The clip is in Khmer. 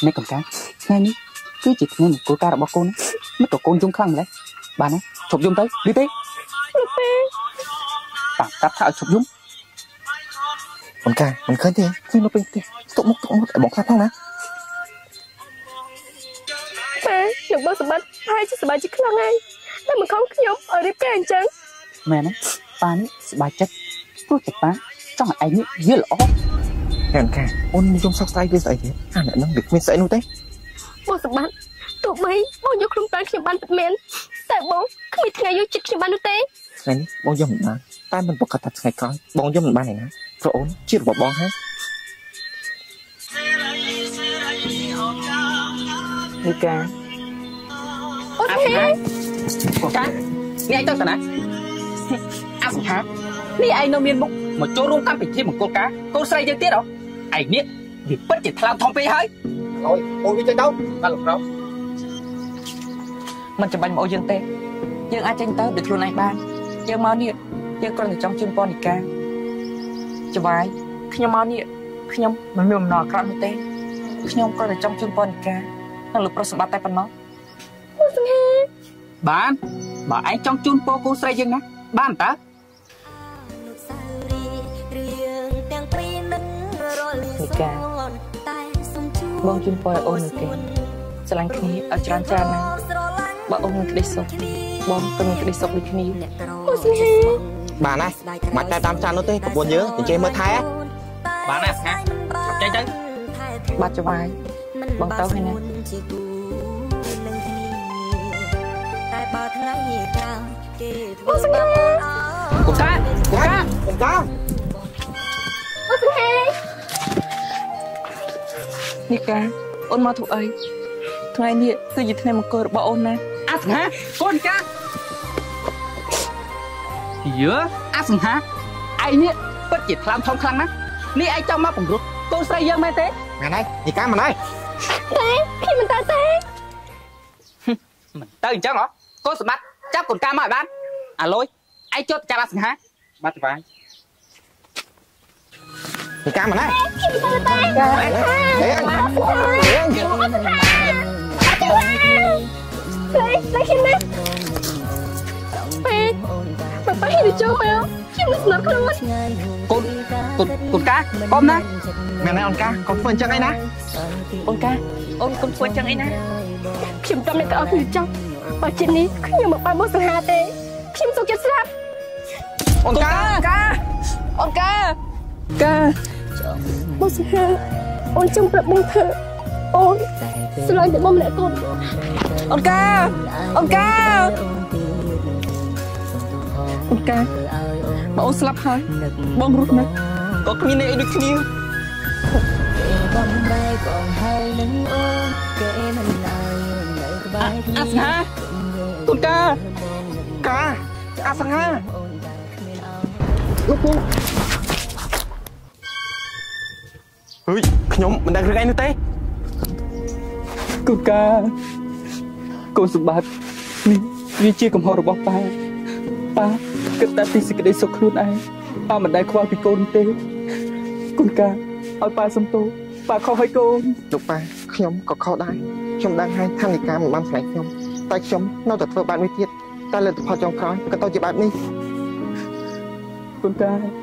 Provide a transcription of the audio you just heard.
នេះកំកាថ្ងៃនេះគឺជាថ្ងៃមង្គលការរបស់កូនមិនក៏កូនយំខ្លាំងម្ល៉េះបានណាជប់យំទៅឬទេលោកពេតាកាត់ថាឲ្យជប់យំកំកាមិនឃើញទេគឺនៅពេញផ្ទះទុកមុខឲ្យបងខ្លះផងណាប៉ាលោកបងសម្បត្តិហើយជាសប្បាយចិត្តខ្លាំងហើយតែមិនខំខ្ញុំឲ្យរៀបការអញ្ចឹងមែនណាប៉ានេះសប្បាយចិត្តព្រោះតែប៉ាចង់ឲ្យឯងនេះយល់ល្អហេតុការអូនយំសោកស្ដាយវាស្អីទេអាអ្នកនឹងវាគ្មានស្អីនោះទេបងសម្បត្តិទោះបីបងយកខ្លួនប្រាណខ្ញុំបានពិតមែនតែបងគ្មានថ្ងៃយកចិត្តខ្ញុំបាននោះទេថ្ងៃនេះបងយំមិនបានតែមិនប្រកាសថាថ្ងៃក្រោយបងយំមិនបានឯណាព្រោះអូនជារបស់បងហើយនេះកាអូនហេកូនកានេះឯងទៅស្នាអាសង្ហានេះឯងនៅមានមុខមកចូលរួមកម្មវិធីមង្គលការកូនស្រីយើងទៀតហ៎ឯនេះវាពិតជាថ្លើមធំពេកហើយអូយអូនវាចេញទៅបាទលោកប្រុសមិនចាំបាច់មកអូយើងទេយើងអាចចេញទៅដោយខ្លួនឯងបានយើងមកនេះយើងគ្រាន់តែចង់ជូនពរនីកាច្បាយខ្ញុំមកនេះខ្ញុំមិនមានបំណងអាក្រក់នោះទេខ្ញុំគ្រាន់តែចង់ជូនពរនីកានិងលោកប្រុសសម្បត្តិតែប៉ុណ្ណោះអូសង្ហាបានបើឯងចង់ជូនពរកូនស្រីយើងណាបានតើនីកាបងជូនពរឲ្យអូននឹងគេស្រឡាញ់គ្នាឲ្យច្រើនច្រើនណាបើអូននឹងក្តីសុខបងក៏នឹងក្តីសុខដូចគ្នាអូសង្ហាបានណាមិនតែតាមចាននោះទេប្រពន្ធយើងនិយាយមើលថែបានណាស្ងាត់ចេញទៅបាត់ច្បាយបងទៅហើយណាអូសង្ហាកូនកាអូសង្ហានេះកាអូនមកធ្វើអីថ្ងៃនេះគឺជាថ្ងៃមង្គលរបស់អូនណាអាសង្ហាកូនកាយើអាសង្ហាឯងនេះពិតជាថ្លើមធំខ្លាំងណាស់នេះឯងចង់មកពង្រត់កូនស្រីយើងមែនទេមែនហើយនេះកាមិនហើយតែខ្ញុំមិនទៅទេមិនទៅអញ្ចឹងហ៎កូនសម្បត្តិចាប់កូនកាមកឲ្យបានអាលុយឯងចុះចាប់អាសង្ហាបាត់ច្បាយនេះកាមិនហើយខ្ញុំទៅទេកាលេងខ្ញុំនេះពេកប៉ាហ៊ីទៅចូលមកខ្ញុំស្លាប់ខ្លួនកូនកាអមណាមែនហើយអូនកាកូនធ្វើអញ្ចឹងអីណាអូនកាអូនកូនធ្វើអញ្ចឹងអីណាខ្ញុំតាមអ្នកក៏អត់គ្នាចង់បើជិននេះខ្ញុំមកបានមកសង្ហាទេខ្ញុំសុខចិត្តស្លាប់អូនកាអូនកាមកសង្ហាអូនចង់ប្រាប់បងធ្វើអូនស្រឡាញ់តែបងម្នាក់កូនអូនកាបើអូនស្លាប់ហើយបងរស់នៅក៏គ្មានអីដូចគ្នាអាសង្ហាកូនកាអាសង្ហាលោកពូហឺខ្ញុំមិនដឹងរឿងអីនោះទេកូនកាកូនសម្បត្តិនេះវាជាកំហុសរបស់ប៉ាគិតតែពីសេចក្តីសុខខ្លួនឯងប៉ាមិនដែលខ្វល់ពីកូនទេកូនកាឲ្យប៉ាសំទោសប៉ាខុសឲ្យកូនលោកប៉ាខ្ញុំក៏ខុសដែរខ្ញុំដឹងហើយថានីកាមិនបានស្រឡាញ់ខ្ញុំតែខ្ញុំនៅតែធ្វើបែបនេះទៀតតែលទ្ធផលចុងក្រោយក៏ទៅជាបែបនេះកូនកា